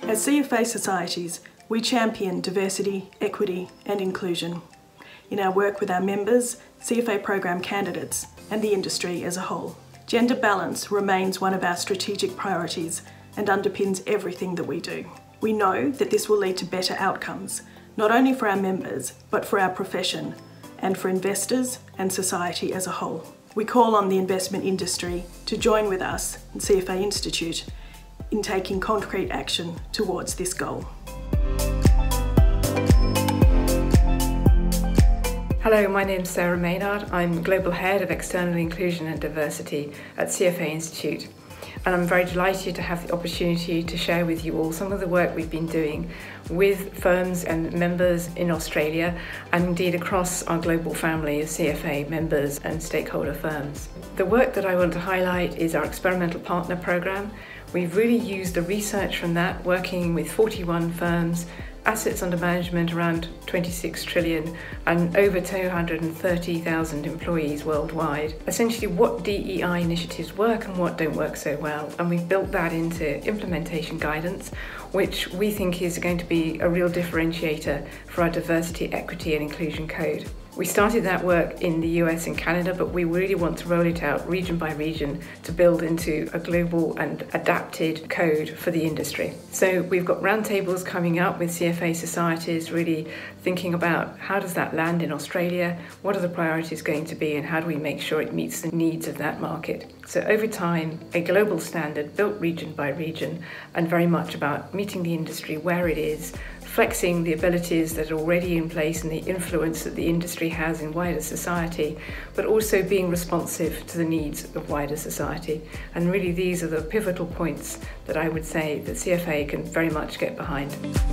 As CFA societies, we champion diversity, equity and inclusion in our work with our members, CFA program candidates and the industry as a whole. Gender balance remains one of our strategic priorities and underpins everything that we do. We know that this will lead to better outcomes, not only for our members, but for our profession and for investors and society as a whole. We call on the investment industry to join with us and CFA Institute in taking concrete action towards this goal. Hello, my name is Sarah Maynard. I'm Global Head of External Inclusion and Diversity at CFA Institute. And I'm very delighted to have the opportunity to share with you all some of the work we've been doing with firms and members in Australia and indeed across our global family of CFA members and stakeholder firms. The work that I want to highlight is our Experimental Partner Programme. We've really used the research from that, working with 41 firms, assets under management around 26 trillion and over 230,000 employees worldwide. Essentially what DEI initiatives work and what don't work so well, and we've built that into implementation guidance, which we think is going to be a real differentiator for our diversity, equity and inclusion code. We started that work in the US and Canada, but we really want to roll it out region by region to build into a global and adapted code for the industry. So we've got roundtables coming up with CFA societies, really thinking about how does that land in Australia, what are the priorities going to be, and how do we make sure it meets the needs of that market. So over time, a global standard built region by region and very much about meeting the industry where it is, flexing the abilities that are already in place and the influence that the industry has in wider society, but also being responsive to the needs of wider society. And really these are the pivotal points that I would say that CFA can very much get behind.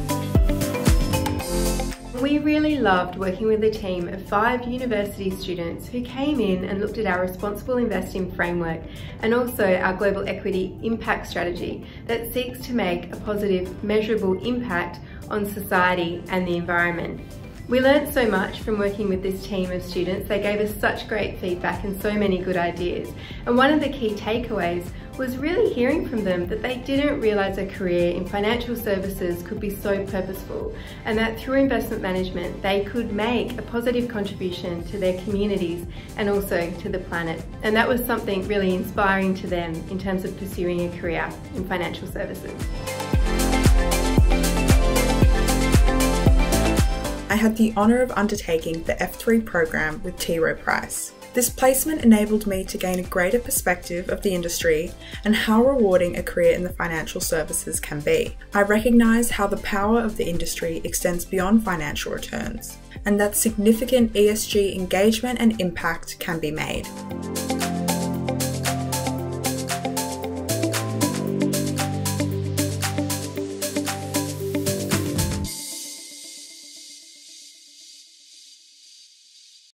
We really loved working with a team of 5 university students who came in and looked at our responsible investing framework and also our global equity impact strategy that seeks to make a positive, measurable impact on society and the environment. We learned so much from working with this team of students. They gave us such great feedback and so many good ideas. And one of the key takeaways was really hearing from them that they didn't realise a career in financial services could be so purposeful, and that through investment management they could make a positive contribution to their communities and also to the planet. And that was something really inspiring to them in terms of pursuing a career in financial services. I had the honour of undertaking the F3 program with T. Rowe Price. This placement enabled me to gain a greater perspective of the industry and how rewarding a career in the financial services can be. I recognise how the power of the industry extends beyond financial returns, and that significant ESG engagement and impact can be made.